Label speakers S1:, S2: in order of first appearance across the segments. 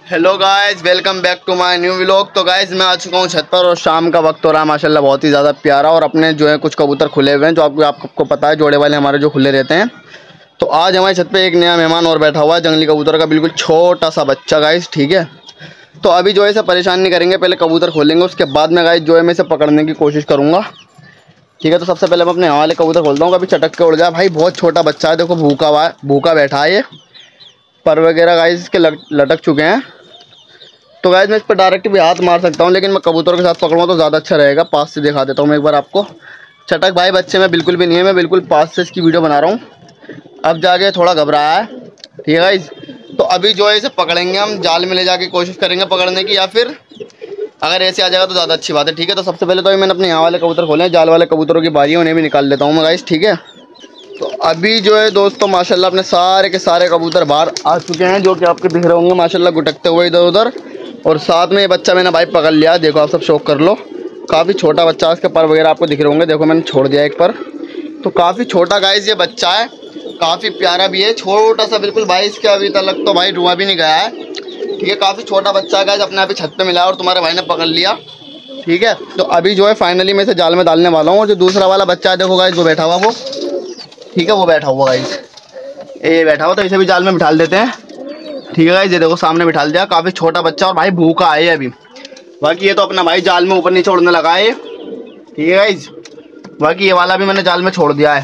S1: Hello guys, welcome back to my new vlog. तो guys मैं आ चुका हूँ छत पर और शाम का वक्त हो रहा है माशाल्लाह बहुत ही ज़्यादा प्यारा। और अपने जो है कुछ कबूतर खुले हुए हैं जो आपको पता है, जोड़े वाले हमारे जो खुले रहते हैं। तो आज हमारी छत पे एक नया मेहमान और बैठा हुआ है, जंगली कबूतर का बिल्कुल छोटा सा बच्चा गाइस, ठीक है। तो अभी जो है इसे परेशान नहीं करेंगे, पहले कबूतर खोलेंगे, उसके बाद में गाइस जो है मैं इसे पकड़ने की कोशिश करूँगा, ठीक है। तो सबसे पहले मैं अपने यहाँ वाले कबूतर खोलता हूँ, कभी चटक के उड़ जाए। भाई बहुत छोटा बच्चा है, देखो भूखा बैठा है, ये पर वगैरह गाइस इसके लटक चुके हैं। तो गाइस मैं इस पर डायरेक्ट भी हाथ मार सकता हूँ, लेकिन मैं कबूतरों के साथ पकड़ूँ तो ज़्यादा अच्छा रहेगा। पास से दिखा देता हूँ मैं एक बार आपको। चटक भाई बच्चे में बिल्कुल भी नहीं है, मैं बिल्कुल पास से इसकी वीडियो बना रहा हूँ। अब जाके थोड़ा घबराया है, ठीक है गाइस। तो अभी जो है इसे पकड़ेंगे हम, जाल में ले जाके कोशिश करेंगे पकड़ने की, या फिर अगर ऐसे आ जाएगा तो ज़्यादा अच्छी बात है, ठीक है। तो सबसे पहले तो मैंने अपने यहाँ वाले कबूतर खोले हैं, जाल वाले कबूतरों की बारी है, उन्हें भी निकाल लेता हूँ मैं गाइस, ठीक है। तो अभी जो है दोस्तों माशाल्लाह अपने सारे के सारे कबूतर बाहर आ चुके हैं, जो कि आपके दिख रहे होंगे माशाल्लाह गुटकते हुए इधर उधर। और साथ में ये बच्चा मैंने भाई पकड़ लिया, देखो आप सब शौक कर लो। काफ़ी छोटा बच्चा है, इसके पर वगैरह आपको दिख रहे होंगे, देखो मैंने छोड़ दिया एक पर। तो काफ़ी छोटा गाइस ये बच्चा है, काफ़ी प्यारा भी है, छोटा सा बिल्कुल भाई। इसके अभी तक तो भाई रुआ भी नहीं गया है, ठीक है। काफ़ी छोटा बच्चा है गाइस, अपने आप ही छत पे मिला और तुम्हारे भाई ने पकड़ लिया, ठीक है। तो अभी जो है फाइनली मैं इसे जाल में डालने वाला हूँ। और जो दूसरा वाला बच्चा है देखो गाइस, वो बैठा हुआ वो, ठीक है, वो बैठा हुआ गाइस, ये बैठा हुआ। तो इसे भी जाल में बिठा देते हैं, ठीक है गाइस। ये देखो सामने बिठा दिया, काफ़ी छोटा बच्चा और भाई भूखा है अभी। बाकी ये तो अपना भाई जाल में ऊपर नीचे उड़ने लगा है, ठीक है गाइस। बाकी ये वाला भी मैंने जाल में छोड़ दिया है,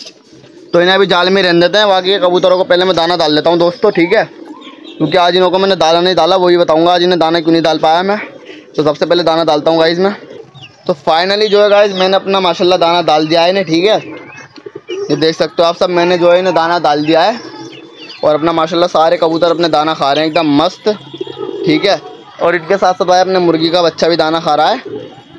S1: तो इन्हें अभी जाल में रहने देते हैं। बाकी कबूतरों को पहले मैं दाना डाल देता हूँ दोस्तों, ठीक है, क्योंकि आज इन्हों को मैंने दाना नहीं डाला, वही बताऊँगा आज इन्हें दाना क्यों नहीं डाल पाया मैं। तो सबसे पहले दाना डालता हूँ गाइस मैं। तो फाइनली जो है गाइस मैंने अपना माशाल्लाह दाना डाल दिया है इन्हें, ठीक है। ये देख सकते हो आप सब, मैंने जो है इन्हें दाना डाल दिया है। और अपना माशाल्लाह सारे कबूतर अपने दाना खा रहे हैं एकदम मस्त, ठीक है। और इनके साथ साथ भाई अपने मुर्गी का बच्चा भी दाना खा रहा है।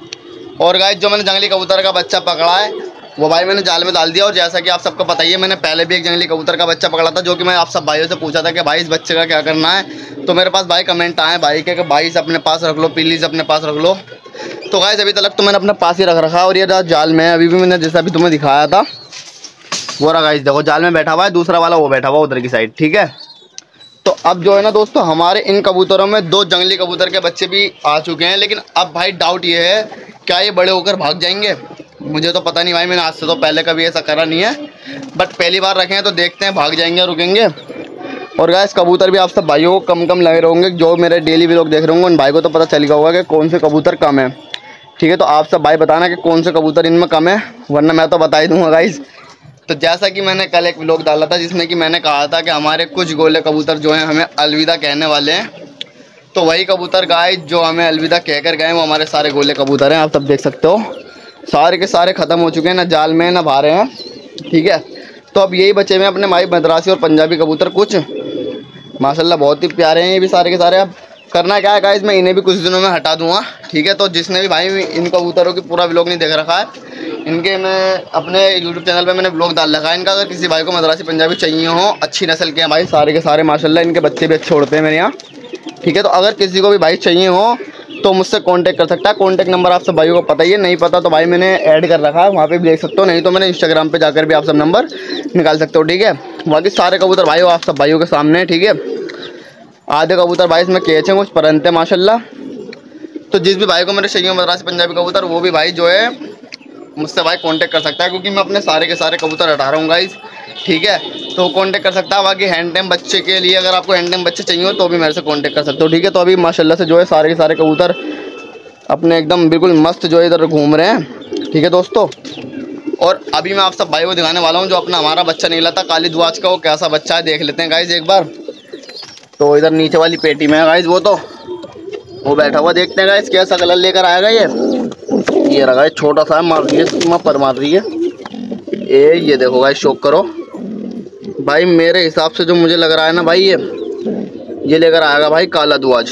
S1: और गाइस जो मैंने जंगली कबूतर का बच्चा पकड़ा है वो भाई मैंने जाल में डाल दिया। और जैसा कि आप सबको पता ही है, मैंने पहले भी एक जंगली कबूतर का बच्चा पकड़ा था, जो कि मैं आप सब भाइयों से पूछा था कि भाई इस बच्चे का क्या करना है। तो मेरे पास भाई कमेंट आए भाई के कि भाई इसे अपने पास रख लो, प्लीज़ अपने पास रख लो। तो गाइस अभी तक तो मैंने अपने पास ही रख रखा है। और ये जाल में अभी भी मैंने जैसा अभी तुम्हें दिखाया था वो रहा गाइस, देखो जाल में बैठा हुआ है, दूसरा वाला वो बैठा हुआ उधर की साइड, ठीक है। तो अब जो है ना दोस्तों, हमारे इन कबूतरों में 2 जंगली कबूतर के बच्चे भी आ चुके हैं। लेकिन अब भाई डाउट ये है, क्या ये बड़े होकर भाग जाएंगे? मुझे तो पता नहीं भाई, मैंने आज से तो पहले कभी ऐसा करा नहीं है, बट पहली बार रखे हैं तो देखते हैं भाग जाएंगे या रुकेंगे। और गाइस कबूतर भी आप सब भाइयों को कम लगे रहेंगे, जो मेरे डेली व्लॉग देख रहे होंगे उन भाई को तो पता चल गया होगा कि कौन से कबूतर कम है, ठीक है। तो आप सब भाई बताना कि कौन से कबूतर इनमें कम है, वरना मैं तो बता ही दूँगा गाइस। तो जैसा कि मैंने कल एक व्लॉग डाला था जिसमें कि मैंने कहा था कि हमारे कुछ गोले कबूतर जो हैं हमें अलविदा कहने वाले हैं, तो वही कबूतर गाइस जो हमें अलविदा कहकर गए वो हमारे सारे गोले कबूतर हैं। आप सब देख सकते हो सारे के सारे ख़त्म हो चुके हैं, ना जाल में ना बाहर हैं, ठीक है। तो अब यही बचे हुए अपने माई मद्रासी और पंजाबी कबूतर, कुछ माशाल्लाह बहुत ही प्यारे हैं ये भी सारे के सारे। अब करना क्या है गाइस, मैं इन्हें भी कुछ दिनों में हटा दूंगा, ठीक है। तो जिसने भी भाई इन कबूतरों की पूरा व्लॉग नहीं देख रखा है, इनके मैं अपने यूट्यूब चैनल पे मैंने व्लॉग डाल रखा है इनका। अगर किसी भाई को मद्रासी पंजाबी चाहिए हो, अच्छी नस्ल के हैं भाई सारे के सारे माशाल्लाह, इनके बच्चे भी अच्छे उड़ते हैं मेरे यहाँ, ठीक है। तो अगर किसी को भी भाई चाहिए हो तो मुझसे कांटेक्ट कर सकता है। कांटेक्ट नंबर आप सब भाइयों को पता ही है, नहीं पता तो भाई मैंने ऐड कर रखा है, वहाँ पे भी देख सकते हो, नहीं तो मैंने इंस्टाग्राम पे जाकर भी आप सब नंबर निकाल सकते हो, ठीक है। बाकी सारे कबूतर भाइयों आप सब भाइयों के सामने है, ठीक है। आधे कबूतर भाई इसमें केच हैं, कुछ परंत है माशाल्लाह। तो जिस भी भाई को मेरे चाहिए मद्रासी पंजाबी कबूतर, वो भी भाई जो है मुझसे भाई कांटेक्ट कर सकता है, क्योंकि मैं अपने सारे के सारे कबूतर हटा रहा हूँ गाइस, ठीक है। तो कांटेक्ट कर सकता है। बाकी हैंड टाइम बच्चे के लिए अगर आपको हैंड टाइम बच्चे चाहिए हो तो भी मेरे से कांटेक्ट कर सकते हो, ठीक है। तो अभी माशाल्लाह से जो है सारे के सारे कबूतर अपने एकदम बिल्कुल मस्त जो है इधर घूम रहे हैं, ठीक है दोस्तों। और अभी मैं आप सब भाई को दिखाने वाला हूँ जो अपना हमारा बच्चा निकला था काली दुआज का, वो कैसा बच्चा है देख लेते हैं गाइस एक बार। तो इधर नीचे वाली पेटी में है गाइस वो बैठा हुआ, देखते हैं गाइस कैसा कलर लेकर आएगा ये रहा है, छोटा सा मार रही है, पर मार रही है ये देखो गाइस, शौक करो भाई। मेरे हिसाब से जो मुझे लग रहा है ना भाई, ये लेकर आएगा भाई काला दुआज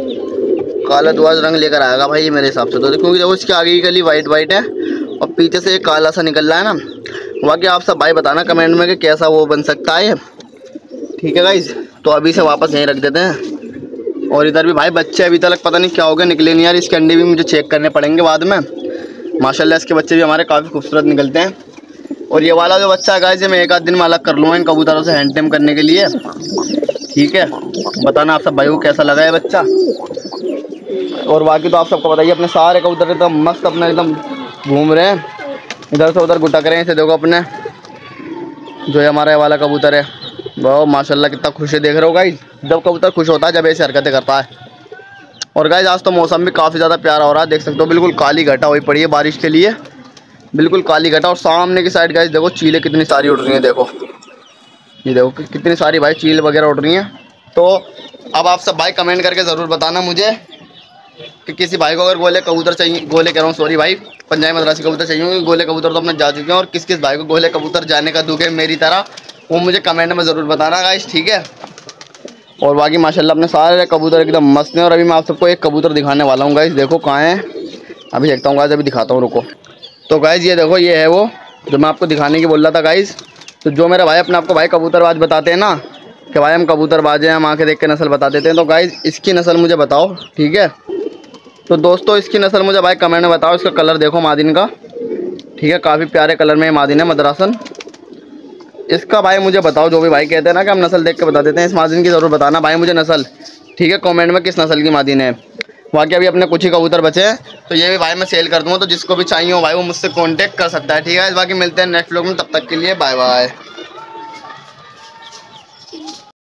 S1: रंग लेकर आएगा भाई ये मेरे हिसाब से। तो क्योंकि देखो इसके आगे की कली वाइट है और पीछे से एक काला सा निकल रहा है ना। बाकी आप सब भाई बताना कमेंट में कि कैसा वो बन सकता है, ठीक है गाइस। तो अभी से वापस यहीं रख देते हैं। और इधर भी भाई बच्चे अभी तक पता नहीं क्या हो गया, निकले नहीं यार। इसके अंडे भी मुझे चेक करने पड़ेंगे बाद में। माशाल्लाह इसके बच्चे भी हमारे काफ़ी खूबसूरत निकलते हैं। और ये वाला जो बच्चा है गाइस, ये मैं एक आध दिन में अलग कर लूँगा इन कबूतरों से हैंड टेम करने के लिए, ठीक है, बताना आप सब भाई को कैसा लगा है बच्चा। और बाकी तो आप सबको बताइए, अपने सारे कबूतर एकदम मस्त अपने एकदम घूम रहे हैं, इधर से उधर गुटक रहे हैं। इसे देखो अपने जो है हमारा ये वाला कबूतर है, वो माशाल्लाह कितना खुश है, देख रहे हो गाइस। जब कबूतर खुश होता है जब ऐसी हरकतें करता है। और गाइस आज तो मौसम भी काफ़ी ज़्यादा प्यारा हो रहा है, देख सकते हो बिल्कुल काली घटा हुई पड़ी है बारिश के लिए, बिल्कुल काली घटा। और सामने की साइड गाइस देखो चीलें कितनी सारी उड़ रही हैं, देखो ये देखो कितनी सारी भाई चील वगैरह उड़ रही हैं। तो अब आप सब भाई कमेंट करके ज़रूर बताना मुझे कि किसी भाई को अगर गोले कबूतर चाहिए, गोले कह रहा हूँ सॉरी भाई, पंजाबी मद्रासी कबूतर चाहिए, गोले कबूतर तो अपने जा चुके हैं। और किस किस भाई को गोले कबूतर जाने का दुख है मेरी तरह, वो मुझे कमेंट में ज़रूर बताना गाइस, ठीक है। और बाकी माशाल्लाह अपने सारे कबूतर एकदम मस्त हैं। और अभी मैं आप सबको एक कबूतर दिखाने वाला हूँ गाइस, देखो कहाँ है, अभी देखता हूँ गाइस, अभी दिखाता हूँ, रुको। तो गाइस ये देखो, ये है वो जो मैं आपको दिखाने की बोल रहा था गाइस। तो जो मेरे भाई अपने आपको भाई कबूतरबाज बताते हैं ना कि भाई हम कबूतरबाज हैं, हम आँखें देख के नस्ल बता देते हैं, तो गाइस इसकी नस्ल मुझे बताओ, ठीक है। तो दोस्तों इसकी नस्ल मुझे भाई कमेंट में बताओ। इसका कलर देखो मादिन का, ठीक है, काफ़ी प्यारे कलर में मादिन है मद्रासन। इसका भाई मुझे बताओ, जो भी भाई कहते हैं ना कि हम नस्ल देख के बता देते हैं, इस मादिन की ज़रूर बताना भाई मुझे नस्ल, ठीक है, कमेंट में किस नस्ल की मादिन है। बाकी अभी अपने कुछ ही कबूतर बचे हैं, तो ये भी भाई मैं सेल कर दूँगा, तो जिसको भी चाहिए हो भाई वो मुझसे कांटेक्ट कर सकता है, ठीक है। बाकी मिलते हैं नेक्स्ट व्लॉग में, तब तक के लिए बाय बाय।